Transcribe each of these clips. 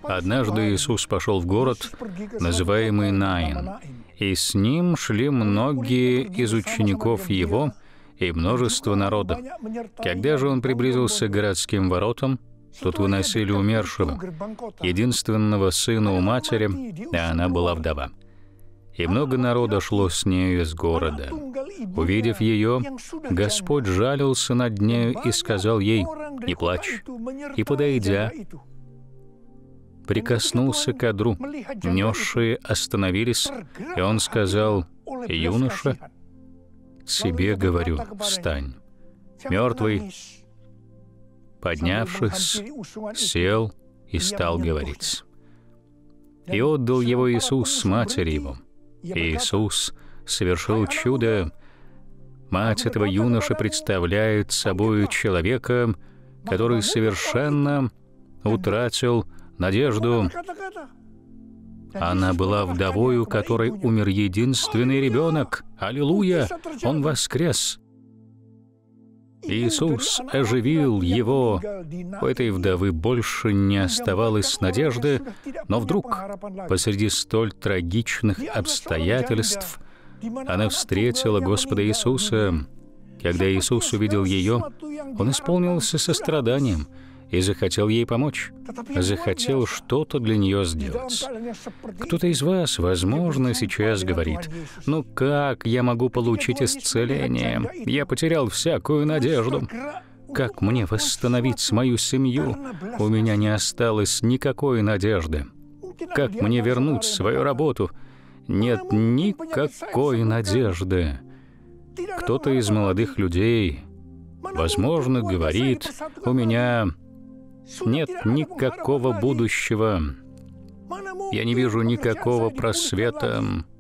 Однажды Иисус пошел в город, называемый Наин, и с ним шли многие из учеников Его и множество народа. Когда же Он приблизился к городским воротам, тут выносили умершего, единственного сына у матери, а она была вдова. И много народа шло с нею из города. Увидев ее, Господь жалился над нею и сказал ей: «Не плачь». И, подойдя, прикоснулся к одру. Несшие остановились, и Он сказал: «Юноша, тебе говорю, встань». Мертвый, поднявшись, сел и стал говорить. И отдал его Иисус с матери его. И Иисус совершил чудо. Мать этого юноши представляет собой человека, который совершенно утратил надежду. Она была вдовой, у которой умер единственный ребенок. Аллилуйя! Он воскрес. Иисус оживил его. У этой вдовы больше не оставалось надежды, но вдруг, посреди столь трагичных обстоятельств, она встретила Господа Иисуса. Когда Иисус увидел ее, Он исполнился состраданием и захотел ей помочь, захотел что-то для нее сделать. Кто-то из вас, возможно, сейчас говорит: «Ну как я могу получить исцеление? Я потерял всякую надежду. Как мне восстановить мою семью? У меня не осталось никакой надежды. Как мне вернуть свою работу? Нет никакой надежды». Кто-то из молодых людей, возможно, говорит: «У меня нет никакого будущего. Я не вижу никакого просвета.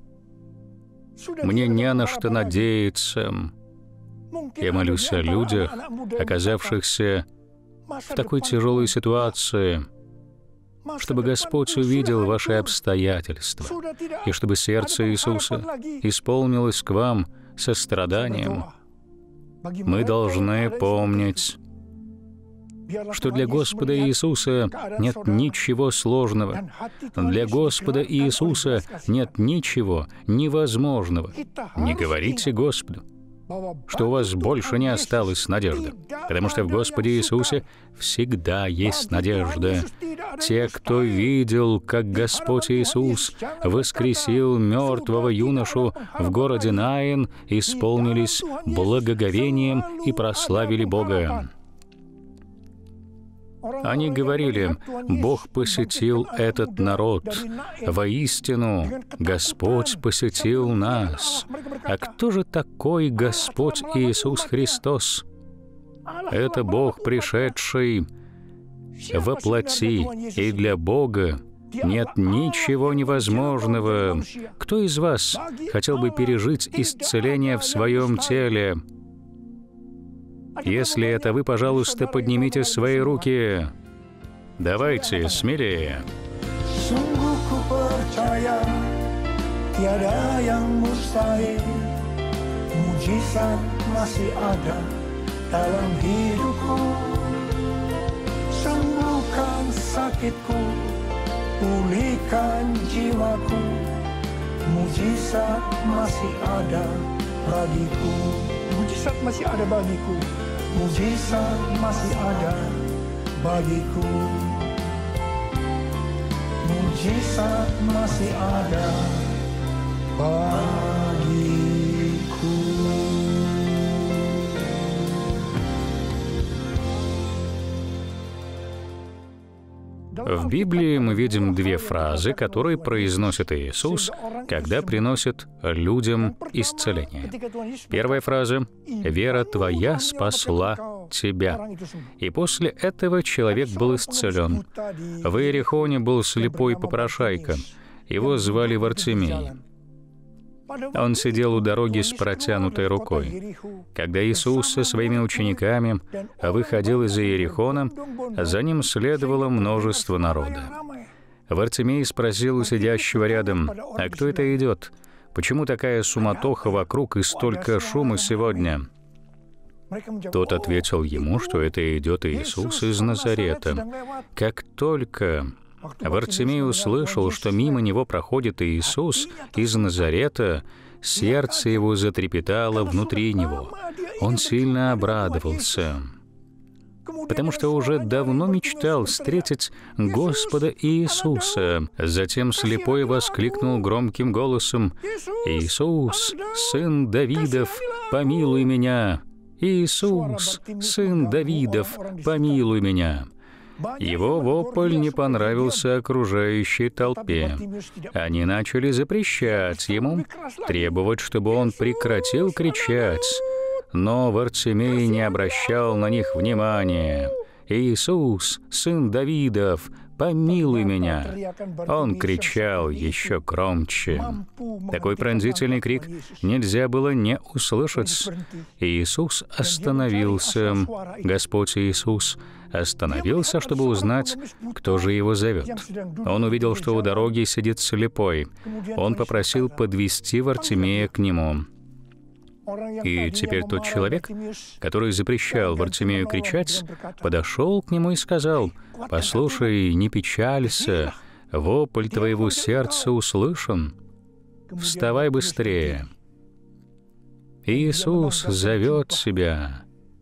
Мне не на что надеяться». Я молюсь о людях, оказавшихся в такой тяжелой ситуации, чтобы Господь увидел ваши обстоятельства, и чтобы сердце Иисуса исполнилось к вам состраданием. Мы должны помнить, что для Господа Иисуса нет ничего сложного. Для Господа Иисуса нет ничего невозможного. Не говорите Господу, что у вас больше не осталось надежды, потому что в Господе Иисусе всегда есть надежда. Те, кто видел, как Господь Иисус воскресил мертвого юношу в городе Наин, исполнились благоговением и прославили Бога. Они говорили: «Бог посетил этот народ. Воистину, Господь посетил нас». А кто же такой Господь Иисус Христос? Это Бог, пришедший во плоти, и для Бога нет ничего невозможного. Кто из вас хотел бы пережить исцеление в своем теле? Если это вы, пожалуйста, поднимите свои руки. Давайте смелее. Sungguh ku percaya tiada yang mustahil, mujizat masih ada dalam hidupku. Sembuhkan sakitku, pulihkan jiwaku, mujizat masih ada bagiku. Mujizat masih ada bagiku. Mujizat masih ada bagiku. Mujizat masih ada bagiku. В Библии мы видим две фразы, которые произносит Иисус, когда приносит людям исцеление. Первая фраза: «Вера твоя спасла тебя». И после этого человек был исцелен. В Иерихоне был слепой попрошайка. Его звали Вартимей. Он сидел у дороги с протянутой рукой. Когда Иисус со своими учениками выходил из Иерихона, за ним следовало множество народа. Вартимей спросил у сидящего рядом: «А кто это идет? Почему такая суматоха вокруг и столько шума сегодня?» Тот ответил ему, что это идет Иисус из Назарета. Как только Вартимей услышал, что мимо него проходит Иисус из Назарета. Сердце его затрепетало внутри него. Он сильно обрадовался, потому что уже давно мечтал встретить Господа Иисуса. Затем слепой воскликнул громким голосом: «Иисус, сын Давидов, помилуй меня! Иисус, сын Давидов, помилуй меня!» Его вопль не понравился окружающей толпе. Они начали запрещать ему, требовать, чтобы он прекратил кричать. Но Вартимей не обращал на них внимания. «Иисус, сын Давидов, помилуй меня!» Он кричал еще громче. Такой пронзительный крик нельзя было не услышать. Иисус остановился. Господь Иисус остановился, чтобы узнать, кто же его зовет. Он увидел, что у дороги сидит слепой. Он попросил подвести Вартимея к нему. И теперь тот человек, который запрещал Вартимею кричать, подошел к нему и сказал: «Послушай, не печалься, вопль твоего сердца услышан. Вставай быстрее. Иисус зовет тебя».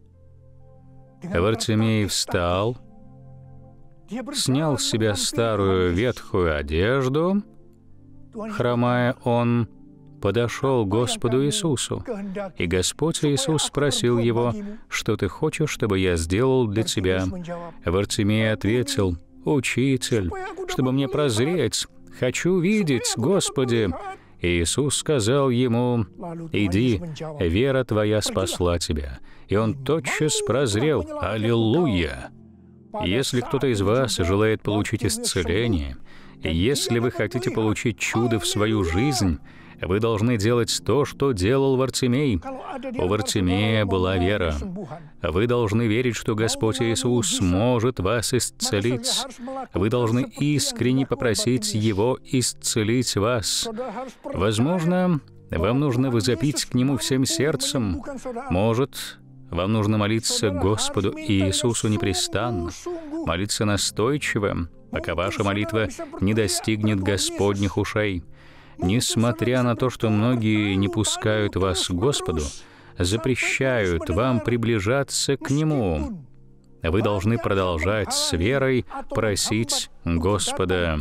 Вартимей встал, снял с себя старую ветхую одежду. Хромая, он подошел к Господу Иисусу, и Господь Иисус спросил его: «Что ты хочешь, чтобы я сделал для тебя?» Вартимей ответил: «Учитель, чтобы мне прозреть, хочу видеть, Господи». Иисус сказал ему: «Иди, вера твоя спасла тебя». И он тотчас прозрел. Аллилуйя! Если кто-то из вас желает получить исцеление, если вы хотите получить чудо в свою жизнь, вы должны делать то, что делал Вартимей. У Вартимея была вера. Вы должны верить, что Господь Иисус может вас исцелить. Вы должны искренне попросить Его исцелить вас. Возможно, вам нужно возопить к Нему всем сердцем. Может, вам нужно молиться Господу Иисусу непрестанно, молиться настойчиво, пока ваша молитва не достигнет Господних ушей. Несмотря на то, что многие не пускают вас к Господу, запрещают вам приближаться к Нему, вы должны продолжать с верой просить Господа.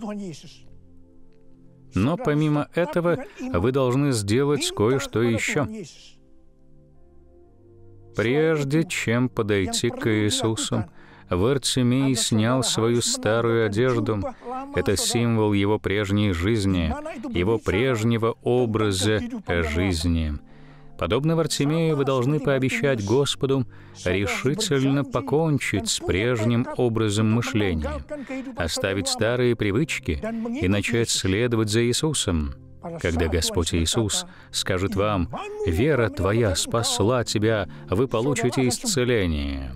Но помимо этого, вы должны сделать кое-что еще. Прежде чем подойти к Иисусу, Вартимей снял свою старую одежду. Это символ его прежней жизни, его прежнего образа жизни. Подобно Вартимею, вы должны пообещать Господу решительно покончить с прежним образом мышления, оставить старые привычки и начать следовать за Иисусом. Когда Господь Иисус скажет вам: «Вера твоя спасла тебя, вы получите исцеление».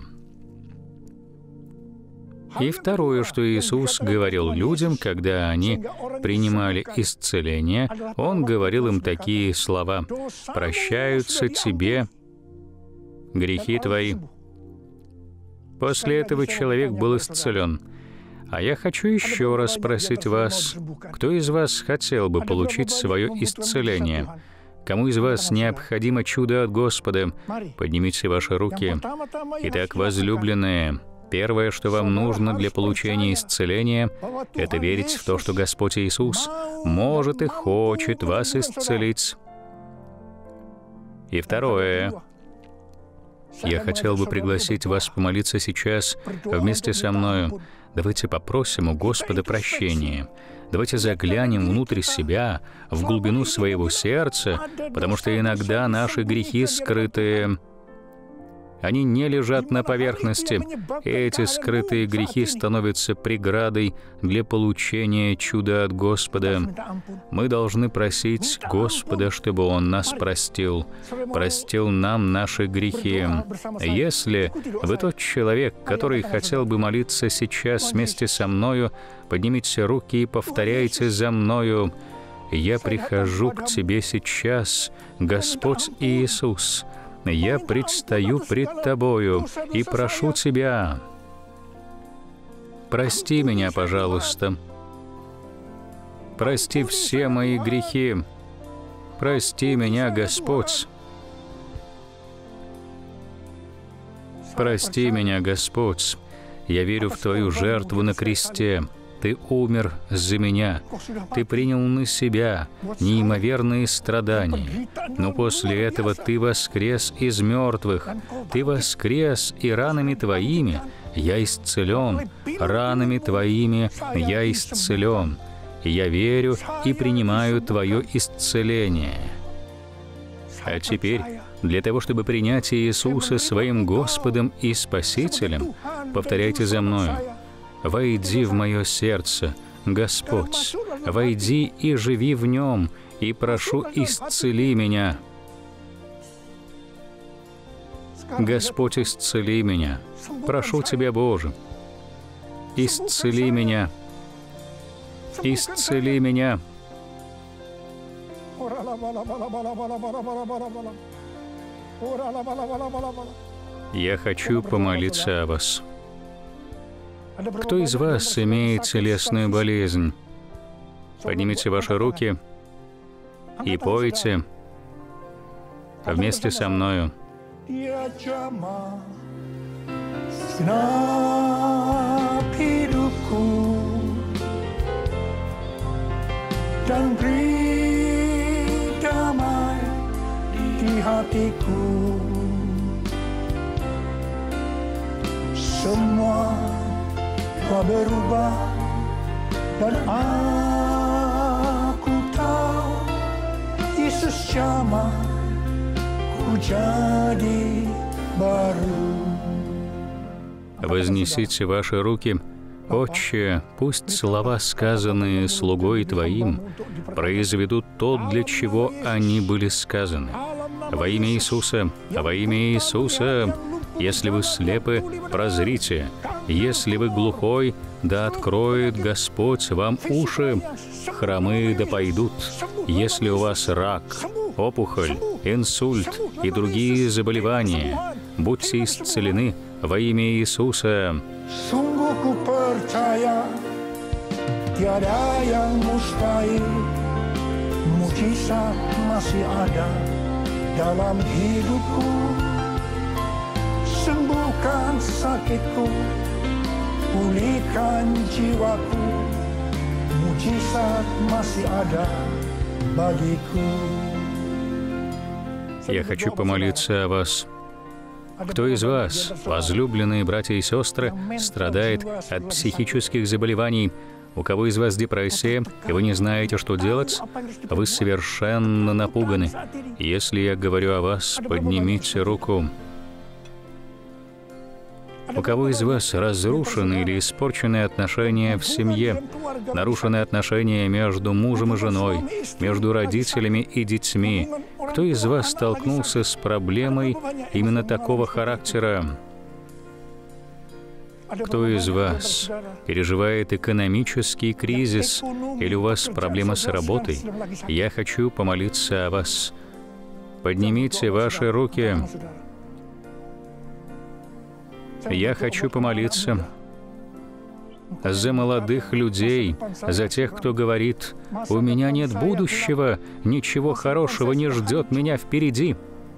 И второе, что Иисус говорил людям, когда они принимали исцеление, Он говорил им такие слова: «Прощаются тебе грехи твои». После этого человек был исцелен. А я хочу еще раз спросить вас, кто из вас хотел бы получить свое исцеление? Кому из вас необходимо чудо от Господа? Поднимите ваши руки. Итак, возлюбленные, первое, что вам нужно для получения исцеления, это верить в то, что Господь Иисус может и хочет вас исцелить. И второе, я хотел бы пригласить вас помолиться сейчас вместе со мною. Давайте попросим у Господа прощения. Давайте заглянем внутрь себя, в глубину своего сердца, потому что иногда наши грехи скрытые. Они не лежат на поверхности. Эти скрытые грехи становятся преградой для получения чуда от Господа. Мы должны просить Господа, чтобы Он нас простил нам наши грехи. Если вы тот человек, который хотел бы молиться сейчас вместе со мною, поднимите руки и повторяйте за мною: «Я прихожу к Тебе сейчас, Господь Иисус. Я предстаю пред Тобою и прошу Тебя, Прости меня, пожалуйста. Прости все мои грехи. Прости меня, Господь. Прости меня, Господь. Я верю в Твою жертву на кресте. Ты умер за меня. Ты принял на себя неимоверные страдания. Но после этого Ты воскрес из мертвых. Ты воскрес, и ранами Твоими я исцелен. Ранами Твоими я исцелен. Я верю и принимаю Твое исцеление. А теперь, для того, чтобы принять Иисуса своим Господом и Спасителем, повторяйте за мною: «Войди в мое сердце, Господь, войди и живи в нем, и прошу, исцели меня». Господь, исцели меня. Прошу Тебя, Боже, исцели меня. Исцели меня. Я хочу помолиться о вас. Кто из вас имеет телесную болезнь? Поднимите ваши руки и пойте вместе со мною. Dan beri damai di hatiku. Semua telah berubah dan aku tahu Yesus jamah ku jadi baru. Вознесите ваши руки. Отче, пусть слова, сказанные слугой Твоим, произведут то, для чего они были сказаны. Во имя Иисуса, во имя Иисуса, если вы слепы, прозрите, если вы глухой, да откроет Господь вам уши, хромые да пойдут, если у вас рак, опухоль, инсульт и другие заболевания, будьте исцелены во имя Иисуса. Sungguh ku percaya tiada yang mustahil, mujizat masih ada dalam hidupku. Sembuhkan sakitku, pulihkan jiwaku, mujizat masih ada bagiku. Я хочу помолиться о вас. Кто из вас, возлюбленные братья и сестры, страдает от психических заболеваний? У кого из вас депрессия, и вы не знаете, что делать? Вы совершенно напуганы. Если я говорю о вас, поднимите руку. У кого из вас разрушены или испорчены отношения в семье, нарушены отношения между мужем и женой, между родителями и детьми? Кто из вас столкнулся с проблемой именно такого характера? Кто из вас переживает экономический кризис или у вас проблема с работой? Я хочу помолиться о вас. Поднимите ваши руки. Я хочу помолиться за молодых людей, за тех, кто говорит: «У меня нет будущего, ничего хорошего не ждет меня впереди.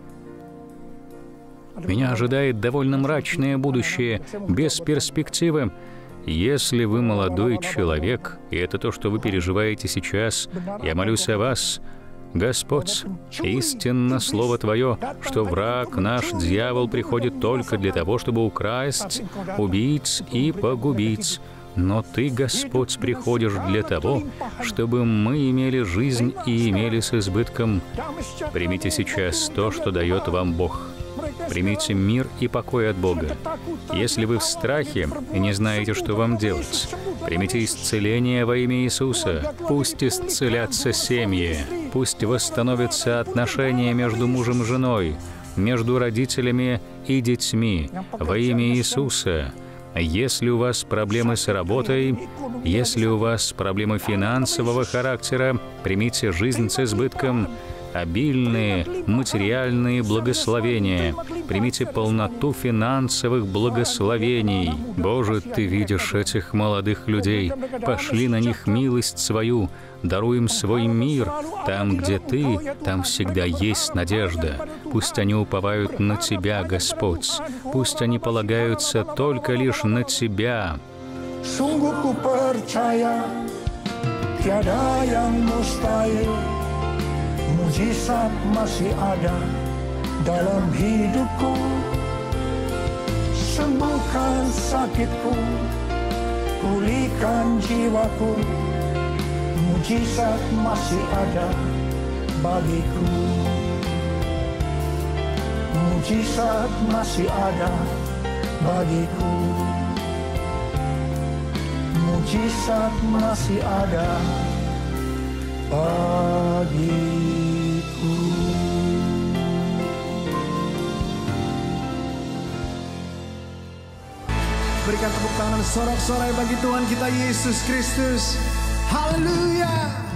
Меня ожидает довольно мрачное будущее, без перспективы». Если вы молодой человек, и это то, что вы переживаете сейчас, я молюсь о вас. Господь, истинно Слово Твое, что враг наш, дьявол, приходит только для того, чтобы украсть, убить и погубить. Но Ты, Господь, приходишь для того, чтобы мы имели жизнь и имели с избытком. Примите сейчас то, что дает вам Бог. Примите мир и покой от Бога. Если вы в страхе и не знаете, что вам делать, примите исцеление во имя Иисуса. Пусть исцелятся семьи, пусть восстановятся отношения между мужем и женой, между родителями и детьми во имя Иисуса. Если у вас проблемы с работой, если у вас проблемы финансового характера, примите жизнь с избытком. обильные материальные благословения. Примите полноту финансовых благословений. Боже, Ты видишь этих молодых людей. Пошли на них милость Свою. Даруй им свой мир. Там, где Ты, там всегда есть надежда. Пусть они уповают на Тебя, Господь. Пусть они полагаются только лишь на Тебя. Sungguh ku percaya tiada yang mustahil, mujizat masih ada dalam hidupku. Sembuhkan sakitku, pulihkan jiwaku, mujizat masih ada bagiku. Mujizat masih ada bagiku. Mujizat masih ada bagiku. Berikan tepuk tangan sorak-sorai bagi Tuhan kita Yesus Kristus. Haleluya.